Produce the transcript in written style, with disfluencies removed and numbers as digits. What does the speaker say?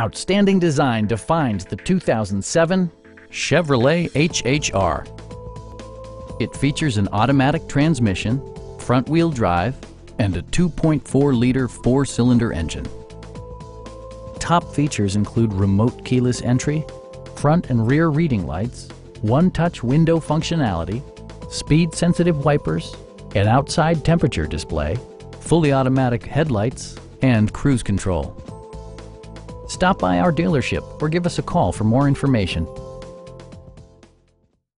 Outstanding design defines the 2007 Chevrolet HHR. It features an automatic transmission, front-wheel drive, and a 2.4-liter four-cylinder engine. Top features include remote keyless entry, front and rear reading lights, one-touch window functionality, speed-sensitive wipers, an outside temperature display, fully automatic headlights, and cruise control. Stop by our dealership or give us a call for more information.